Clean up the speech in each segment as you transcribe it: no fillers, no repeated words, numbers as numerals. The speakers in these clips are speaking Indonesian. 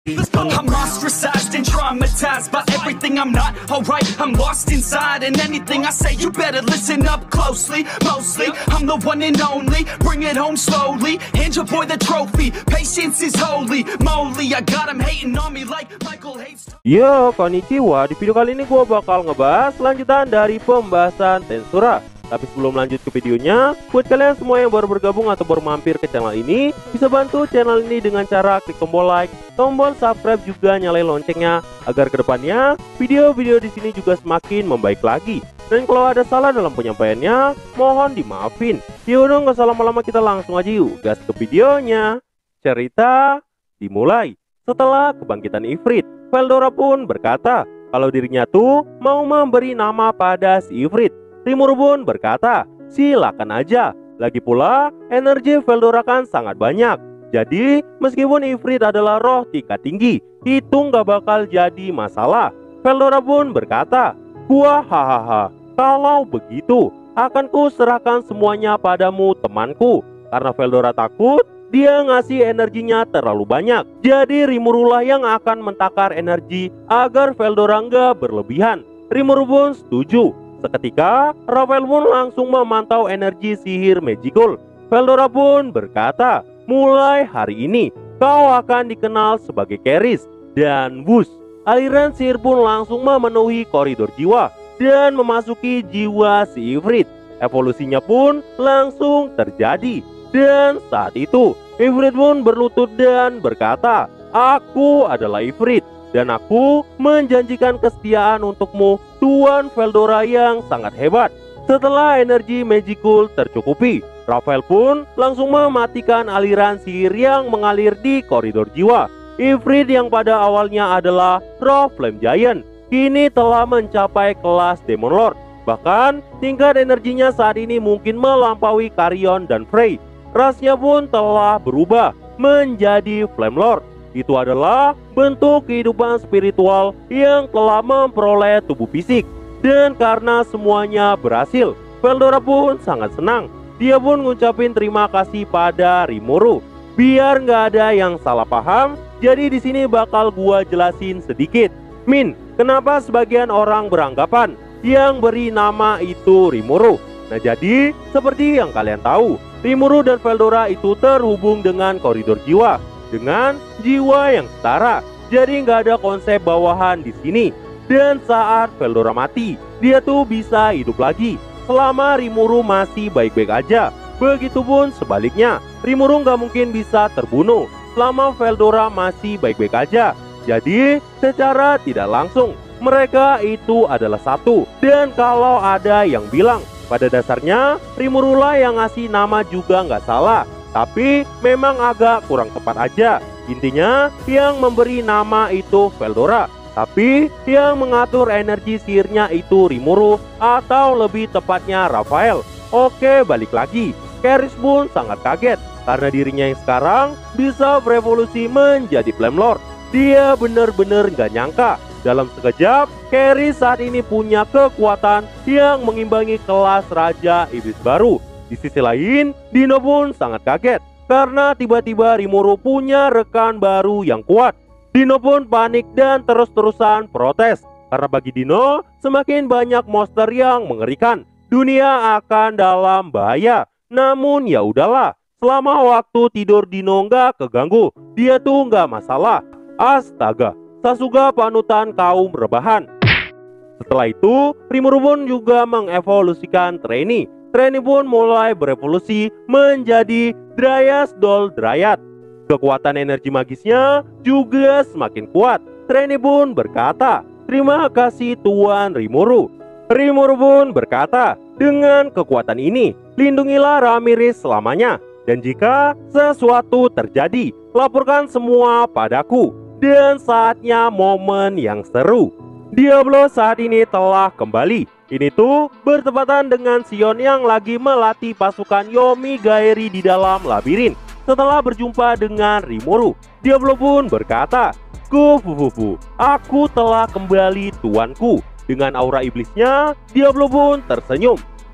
I'm ostracized and traumatized by everything I'm not alright. I'm lost inside, and anything I say you better listen up closely. Mostly, I'm the one and only. Bring it home slowly. Hand your boy the trophy. Patience is holy moly. I got him hating on me like Michael hates. Yo, konnichiwa. Di video kali ini gue bakal ngebahas lanjutan dari pembahasan Tensura. Tapi sebelum lanjut ke videonya, buat kalian semua yang baru bergabung atau baru mampir ke channel ini, bisa bantu channel ini dengan cara klik tombol like, tombol subscribe, juga nyalain loncengnya agar kedepannya video-video di sini juga semakin membaik lagi. Dan kalau ada salah dalam penyampaiannya, mohon dimaafin. Yaudah, nggak usah lama-lama, kita langsung aja yuk gas ke videonya. Cerita dimulai setelah kebangkitan Ifrit. Veldora pun berkata kalau dirinya tuh mau memberi nama pada si Ifrit. Rimuru pun berkata, silakan aja. Lagi pula, energi Veldora kan sangat banyak. Jadi, meskipun Ifrit adalah roh tingkat tinggi, itu nggak bakal jadi masalah. Veldora pun berkata, gua hahaha, kalau begitu, akan ku serahkan semuanya padamu temanku. Karena Veldora takut, dia ngasih energinya terlalu banyak. Jadi, Rimuru lah yang akan mentakar energi agar Veldora nggak berlebihan. Rimuru pun setuju. Seketika, Raphael pun langsung memantau energi sihir Magical. Veldora pun berkata, mulai hari ini kau akan dikenal sebagai Keris. Dan wush, aliran sihir pun langsung memenuhi koridor jiwa dan memasuki jiwa si Ifrit. Evolusinya pun langsung terjadi. Dan saat itu, Ifrit pun berlutut dan berkata, aku adalah Ifrit. Dan aku menjanjikan kesetiaan untukmu, Tuan Veldora yang sangat hebat. Setelah energi Magical tercukupi, Raphael pun langsung mematikan aliran sihir yang mengalir di koridor jiwa. Ifrit yang pada awalnya adalah roh Flame Giant, kini telah mencapai kelas Demon Lord. Bahkan tingkat energinya saat ini mungkin melampaui Carrion dan Frey. Rasnya pun telah berubah menjadi Flame Lord. Itu adalah bentuk kehidupan spiritual yang telah memperoleh tubuh fisik. Dan karena semuanya berhasil, Veldora pun sangat senang. Dia pun ngucapin terima kasih pada Rimuru. Biar nggak ada yang salah paham, jadi di sini bakal gua jelasin sedikit. Min, kenapa sebagian orang beranggapan yang beri nama itu Rimuru? Nah, jadi seperti yang kalian tahu, Rimuru dan Veldora itu terhubung dengan koridor jiwa, dengan jiwa yang setara. Jadi nggak ada konsep bawahan di sini. Dan saat Veldora mati, dia tuh bisa hidup lagi selama Rimuru masih baik-baik aja. Begitupun sebaliknya, Rimuru nggak mungkin bisa terbunuh selama Veldora masih baik-baik aja. Jadi secara tidak langsung mereka itu adalah satu. Dan kalau ada yang bilang pada dasarnya Rimuru lah yang ngasih nama juga nggak salah, tapi memang agak kurang tepat aja. Intinya yang memberi nama itu Veldora, tapi yang mengatur energi sihirnya itu Rimuru, atau lebih tepatnya Raphael. Oke, balik lagi. Keris pun sangat kaget karena dirinya yang sekarang bisa berevolusi menjadi Flame Lord. Dia bener-bener gak nyangka dalam sekejap Keris saat ini punya kekuatan yang mengimbangi kelas Raja Iblis baru. Di sisi lain, Dino pun sangat kaget karena tiba-tiba Rimuru punya rekan baru yang kuat. Dino pun panik dan terus-terusan protes karena bagi Dino semakin banyak monster yang mengerikan, dunia akan dalam bahaya. Namun ya udahlah, selama waktu tidur Dino nggak keganggu, dia tuh nggak masalah. Astaga, Sasuga panutan kaum rebahan. Setelah itu, Rimuru pun juga mengevolusikan Trainy. Trainy pun mulai berevolusi menjadi Dryas Doll Dryad. Kekuatan energi magisnya juga semakin kuat. Trainy pun berkata, terima kasih Tuan Rimuru. Rimuru pun berkata, dengan kekuatan ini, lindungilah Ramirez selamanya. Dan jika sesuatu terjadi, laporkan semua padaku. Dan saatnya momen yang seru. Diablo saat ini telah kembali. Ini tuh bertepatan dengan Sion yang lagi melatih pasukan Yomigaeri di dalam labirin. Setelah berjumpa dengan Rimuru, Diablo pun berkata, Kufufufu, aku telah kembali tuanku. Dengan aura iblisnya, Diablo pun tersenyum.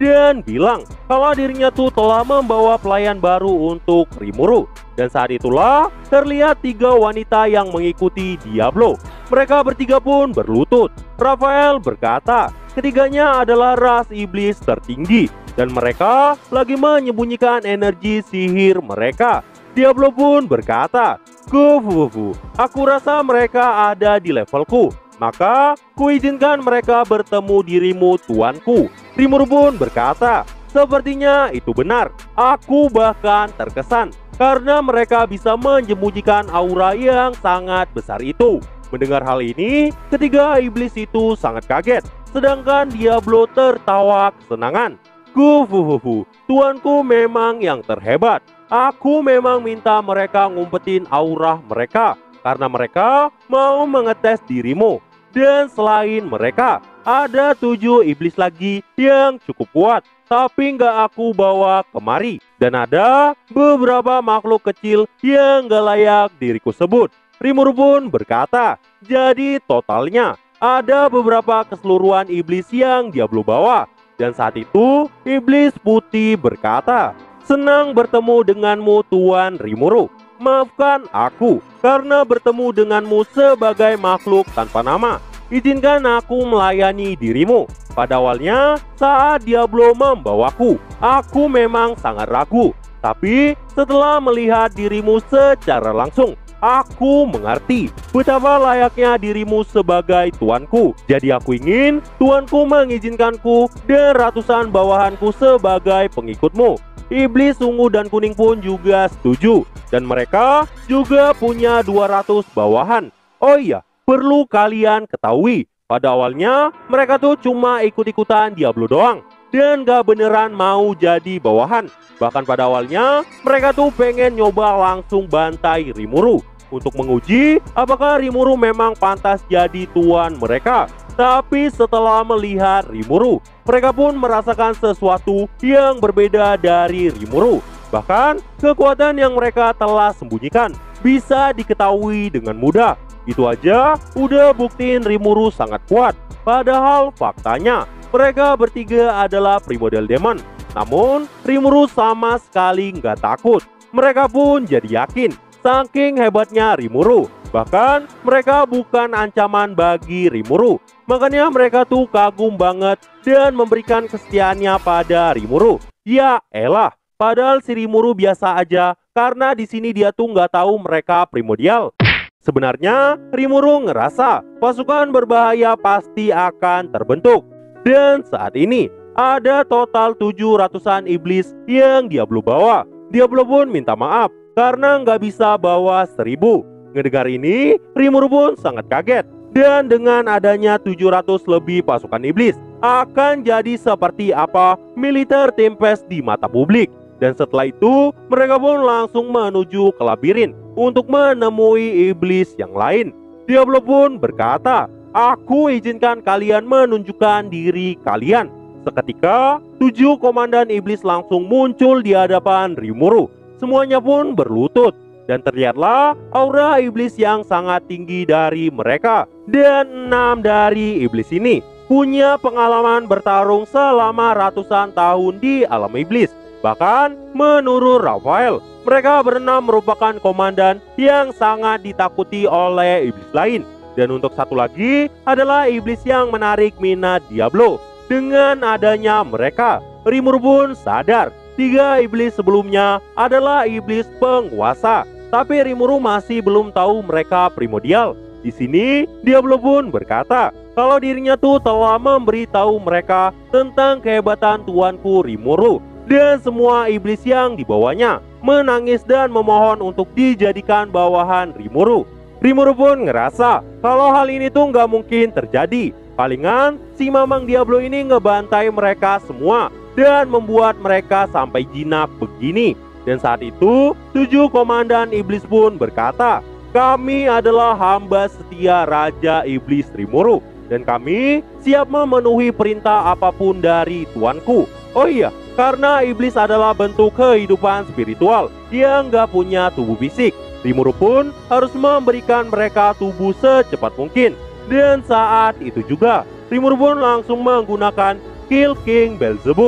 dan bilang kalau dirinya tuh telah membawa pelayan baru untuk Rimuru. Dan saat itulah terlihat 3 wanita yang mengikuti Diablo. Mereka bertiga pun berlutut. Raphael berkata, ketiganya adalah ras iblis tertinggi dan mereka lagi menyembunyikan energi sihir mereka. Diablo pun berkata, Kufufu, aku rasa mereka ada di levelku. Maka kuizinkan mereka bertemu dirimu tuanku. Rimuru pun berkata, sepertinya itu benar. Aku bahkan terkesan karena mereka bisa menyembunyikan aura yang sangat besar itu. Mendengar hal ini, ketiga iblis itu sangat kaget. Sedangkan Diablo tertawa kesenangan. Kufufu, tuanku memang yang terhebat. Aku memang minta mereka ngumpetin aura mereka karena mereka mau mengetes dirimu. Dan selain mereka, ada 7 iblis lagi yang cukup kuat, tapi nggak aku bawa kemari. Dan ada beberapa makhluk kecil yang gak layak diriku sebut. Rimuru pun berkata, jadi totalnya ada beberapa keseluruhan iblis yang Diablo bawa. Dan saat itu, iblis putih berkata, senang bertemu denganmu Tuan Rimuru. Maafkan aku karena bertemu denganmu sebagai makhluk tanpa nama. Izinkan aku melayani dirimu. Pada awalnya saat Diablo membawaku, aku memang sangat ragu. Tapi setelah melihat dirimu secara langsung, aku mengerti betapa layaknya dirimu sebagai tuanku. Jadi aku ingin tuanku mengizinkanku dan ratusan bawahanku sebagai pengikutmu. Iblis ungu dan kuning pun juga setuju. Dan mereka juga punya 200 bawahan. Oh iya, perlu kalian ketahui, pada awalnya mereka tuh cuma ikut-ikutan Diablo doang. Dan gak beneran mau jadi bawahan. Bahkan pada awalnya mereka tuh pengen nyoba langsung bantai Rimuru untuk menguji apakah Rimuru memang pantas jadi tuan mereka. Tapi setelah melihat Rimuru, mereka pun merasakan sesuatu yang berbeda dari Rimuru. Bahkan kekuatan yang mereka telah sembunyikan bisa diketahui dengan mudah. Itu aja udah buktiin Rimuru sangat kuat. Padahal faktanya mereka bertiga adalah primordial demon. Namun Rimuru sama sekali nggak takut. Mereka pun jadi yakin saking hebatnya Rimuru. Bahkan mereka bukan ancaman bagi Rimuru. Makanya mereka tuh kagum banget dan memberikan kesetiaannya pada Rimuru. Ya elah, padahal si Rimuru biasa aja karena di sini dia tuh nggak tahu mereka primordial. Sebenarnya Rimuru ngerasa pasukan berbahaya pasti akan terbentuk. Dan saat ini ada total 700-an iblis yang Diablo bawa. Diablo pun minta maaf karena nggak bisa bawa 1000. Ngedengar ini, Rimuru pun sangat kaget. Dan dengan adanya 700 lebih pasukan iblis, akan jadi seperti apa militer Tempest di mata publik. Dan setelah itu, mereka pun langsung menuju ke labirin untuk menemui iblis yang lain. Diablo pun berkata, aku izinkan kalian menunjukkan diri kalian. Seketika, 7 komandan iblis langsung muncul di hadapan Rimuru. Semuanya pun berlutut. Dan terlihatlah aura iblis yang sangat tinggi dari mereka. Dan 6 dari iblis ini punya pengalaman bertarung selama ratusan tahun di alam iblis. Bahkan menurut Raphael, mereka berenam merupakan komandan yang sangat ditakuti oleh iblis lain. Dan untuk satu lagi adalah iblis yang menarik minat Diablo. Dengan adanya mereka, Rimuru pun sadar 3 iblis sebelumnya adalah iblis penguasa. Tapi Rimuru masih belum tahu mereka primordial. Di sini Diablo pun berkata kalau dirinya tuh telah memberitahu mereka tentang kehebatan tuanku Rimuru. Dan semua iblis yang dibawanya menangis dan memohon untuk dijadikan bawahan Rimuru. Rimuru pun ngerasa kalau hal ini tuh nggak mungkin terjadi. Palingan si Mamang Diablo ini ngebantai mereka semua dan membuat mereka sampai jinak begini. Dan saat itu 7 komandan iblis pun berkata, kami adalah hamba setia Raja Iblis Rimuru. Dan kami siap memenuhi perintah apapun dari tuanku. Oh iya, karena iblis adalah bentuk kehidupan spiritual yang gak punya tubuh fisik. Rimuru pun harus memberikan mereka tubuh secepat mungkin. Dan saat itu juga Rimuru pun langsung menggunakan Kill King Beelzebub.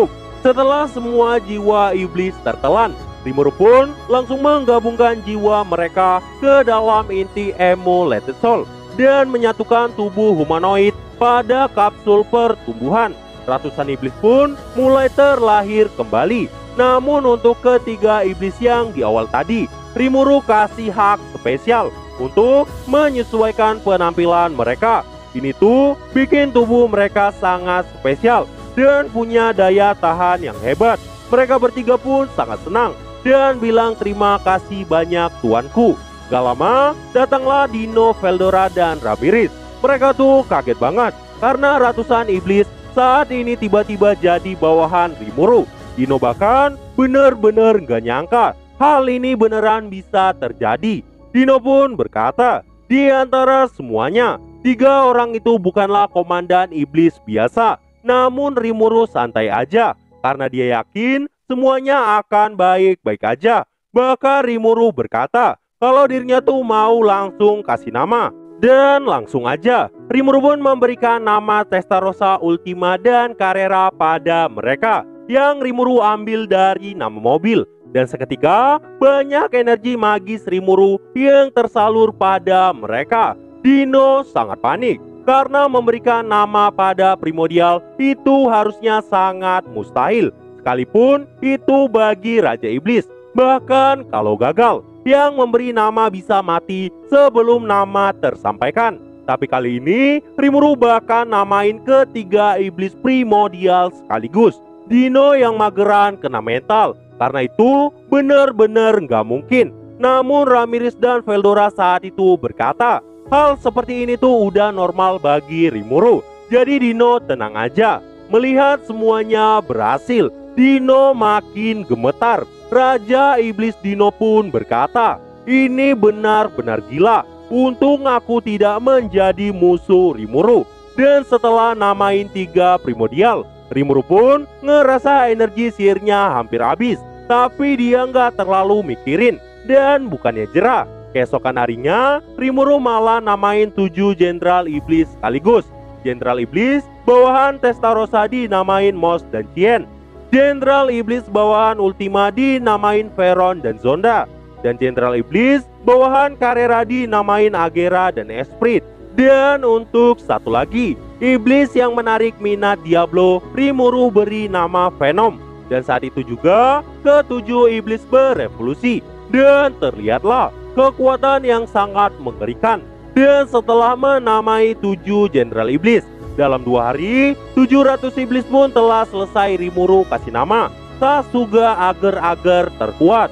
Setelah semua jiwa iblis tertelan, Rimuru pun langsung menggabungkan jiwa mereka ke dalam inti Emulated Soul dan menyatukan tubuh humanoid pada kapsul pertumbuhan. Ratusan iblis pun mulai terlahir kembali. Namun untuk ketiga iblis yang di awal tadi, Rimuru kasih hak spesial untuk menyesuaikan penampilan mereka. Ini tuh bikin tubuh mereka sangat spesial dan punya daya tahan yang hebat. Mereka bertiga pun sangat senang dan bilang terima kasih banyak tuanku. Gak lama datanglah Dino, Veldora, dan Ramirez. Mereka tuh kaget banget karena ratusan iblis saat ini tiba-tiba jadi bawahan Rimuru. Dino bahkan bener-bener gak nyangka hal ini beneran bisa terjadi. Dino pun berkata, di antara semuanya, 3 orang itu bukanlah komandan iblis biasa. Namun Rimuru santai aja karena dia yakin semuanya akan baik-baik aja. Bahkan Rimuru berkata kalau dirinya tuh mau langsung kasih nama. Dan langsung aja Rimuru pun memberikan nama Testarossa Ultima dan Carrera pada mereka, yang Rimuru ambil dari nama mobil. Dan seketika banyak energi magis Rimuru yang tersalur pada mereka. Dino sangat panik karena memberikan nama pada primordial itu harusnya sangat mustahil, sekalipun itu bagi Raja Iblis. Bahkan kalau gagal, yang memberi nama bisa mati sebelum nama tersampaikan. Tapi kali ini Rimuru bahkan namain ketiga iblis primordial sekaligus. Dino yang mageran kena mental karena itu bener-bener nggak mungkin. Namun Ramirez dan Veldora saat itu berkata, hal seperti ini tuh udah normal bagi Rimuru. Jadi Dino tenang aja. Melihat semuanya berhasil, Dino makin gemetar. Raja Iblis Dino pun berkata, ini benar-benar gila. Untung aku tidak menjadi musuh Rimuru. Dan setelah namain 3 primordial, Rimuru pun ngerasa energi sihirnya hampir habis. Tapi dia nggak terlalu mikirin. Dan bukannya jerah, keesokan harinya, Rimuru malah namain 7 jenderal iblis sekaligus. Jenderal iblis bawahan Testarossa dinamain Mos dan Chien. Jenderal iblis bawahan Ultima dinamain Veron dan Zonda. Dan jenderal iblis bawahan Carrera dinamain Agera dan Esprit. Dan untuk satu lagi, iblis yang menarik minat Diablo, Rimuru beri nama Venom. Dan saat itu juga, ke-7 iblis berevolusi. Dan terlihatlah kekuatan yang sangat mengerikan. Dan setelah menamai 7 jenderal iblis, dalam 2 hari 700 iblis pun telah selesai Rimuru kasih nama Sasuga ager-ager terkuat.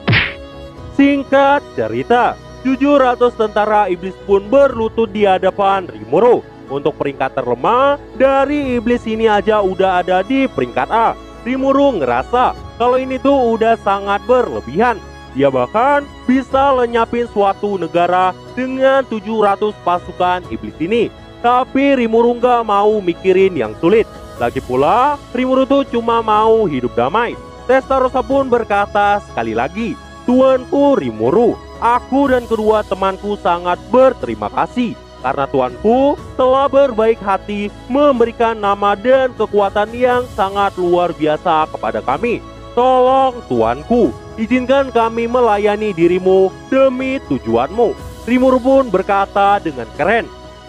Singkat cerita, 700 tentara iblis pun berlutut di hadapan Rimuru. Untuk peringkat terlemah dari iblis ini aja udah ada di peringkat A. Rimuru ngerasa kalau ini tuh udah sangat berlebihan. Dia bahkan bisa lenyapin suatu negara dengan 700 pasukan iblis ini. Tapi Rimuru nggak mau mikirin yang sulit. Lagi pula, Rimuru tuh cuma mau hidup damai. Testarossa pun berkata sekali lagi, Tuanku Rimuru, aku dan kedua temanku sangat berterima kasih karena Tuanku telah berbaik hati memberikan nama dan kekuatan yang sangat luar biasa kepada kami. Tolong Tuanku, izinkan kami melayani dirimu demi tujuanmu. Rimuru pun berkata dengan keren,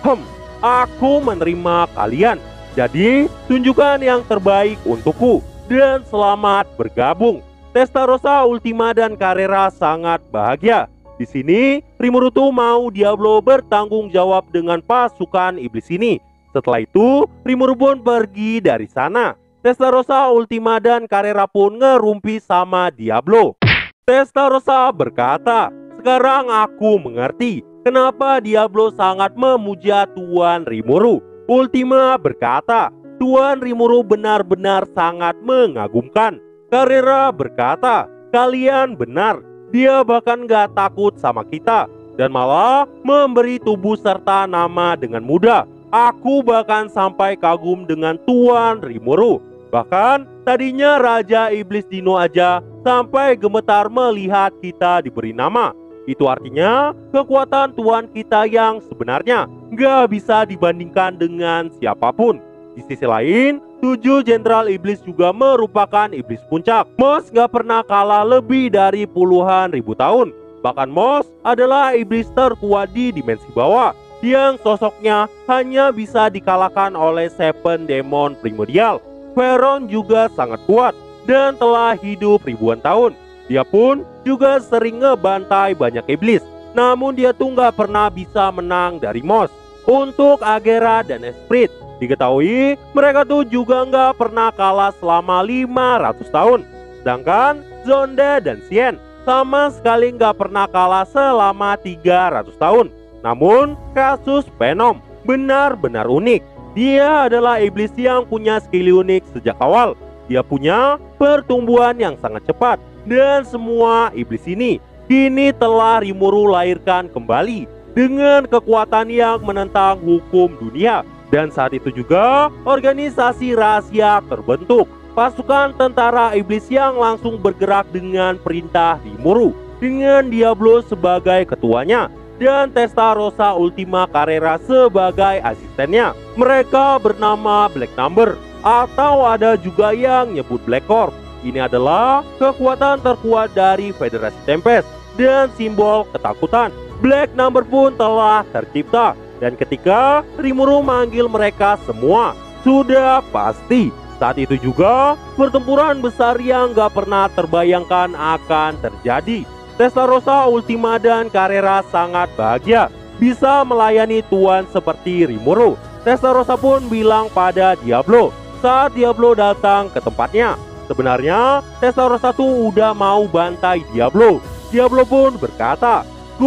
aku menerima kalian. Jadi tunjukkan yang terbaik untukku dan selamat bergabung. Testarossa Ultima dan Carrera sangat bahagia. Di sini Rimuru tuh mau Diablo bertanggung jawab dengan pasukan iblis ini. Setelah itu Rimuru pun pergi dari sana. Testarossa Ultima dan Carrera pun ngerumpi sama Diablo. Testarossa berkata, sekarang aku mengerti kenapa Diablo sangat memuja Tuan Rimuru. Ultima berkata, Tuan Rimuru benar-benar sangat mengagumkan. Carrera berkata, kalian benar. Dia bahkan gak takut sama kita dan malah memberi tubuh serta nama dengan mudah. Aku bahkan sampai kagum dengan Tuan Rimuru. Bahkan tadinya Raja Iblis Dino aja sampai gemetar melihat kita diberi nama. Itu artinya kekuatan Tuan kita yang sebenarnya gak bisa dibandingkan dengan siapapun. Di sisi lain, 7 jenderal iblis juga merupakan iblis puncak. Mos gak pernah kalah lebih dari puluhan ribu tahun. Bahkan Mos adalah iblis terkuat di dimensi bawah, yang sosoknya hanya bisa dikalahkan oleh Seven Demon Primordial. Pharaon juga sangat kuat dan telah hidup ribuan tahun. Dia pun juga sering ngebantai banyak iblis, namun dia tuh gak pernah bisa menang dari Mos. Untuk Agera dan Esprit, diketahui mereka tuh juga nggak pernah kalah selama 500 tahun. Sedangkan Zonda dan Sien sama sekali nggak pernah kalah selama 300 tahun. Namun kasus Venom benar-benar unik. Dia adalah iblis yang punya skill unik sejak awal. Dia punya pertumbuhan yang sangat cepat. Dan semua iblis ini kini telah Rimuru lahirkan kembali dengan kekuatan yang menentang hukum dunia. Dan saat itu juga organisasi rahasia terbentuk. Pasukan tentara iblis yang langsung bergerak dengan perintah Rimuru, dengan Diablo sebagai ketuanya dan Testarossa Ultima Carrera sebagai asistennya. Mereka bernama Black Number, atau ada juga yang nyebut Black Corp. Ini adalah kekuatan terkuat dari Federasi Tempest dan simbol ketakutan. Black Number pun telah tercipta, dan ketika Rimuru manggil mereka semua, sudah pasti saat itu juga pertempuran besar yang gak pernah terbayangkan akan terjadi. Testarossa Ultima dan Carrera sangat bahagia bisa melayani tuan seperti Rimuru. Testarossa pun bilang pada Diablo saat Diablo datang ke tempatnya, sebenarnya Testarossa tuh udah mau bantai Diablo. Diablo pun berkata,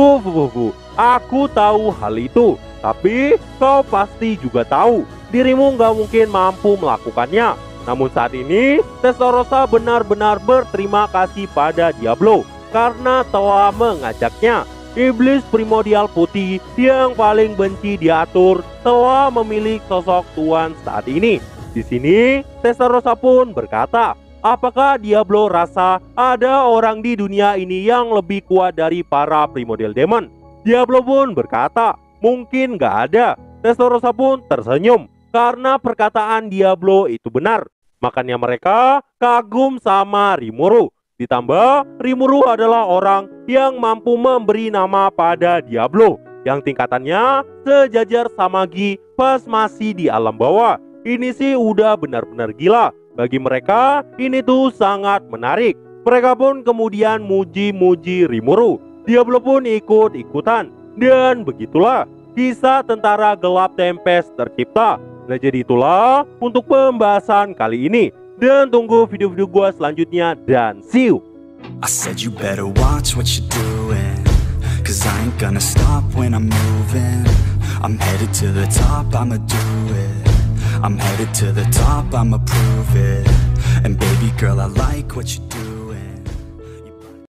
aku tahu hal itu, tapi kau pasti juga tahu dirimu gak mungkin mampu melakukannya. Namun saat ini Testarossa benar-benar berterima kasih pada Diablo karena telah mengajaknya. Iblis primordial putih yang paling benci diatur telah memilih sosok tuan saat ini. Di sini Testarossa pun berkata, apakah Diablo rasa ada orang di dunia ini yang lebih kuat dari para primordial demon? Diablo pun berkata, mungkin gak ada. Testarossa pun tersenyum karena perkataan Diablo itu benar. Makanya mereka kagum sama Rimuru. Ditambah Rimuru adalah orang yang mampu memberi nama pada Diablo yang tingkatannya sejajar sama Gi pas masih di alam bawah. Ini sih udah benar-benar gila. Bagi mereka ini tuh sangat menarik. Mereka pun kemudian muji-muji Rimuru. Diablo pun ikut-ikutan. Dan begitulah kisah tentara gelap Tempest tercipta. Nah jadi itulah untuk pembahasan kali ini. Dan tunggu video-video gua selanjutnya. Dan see you. I said you better watch what you're doing, 'cause I ain't gonna stop when I'm moving. I'm headed to the top, I'ma do it. I'm headed to the top, I'ma prove it. And baby girl, I like what you do.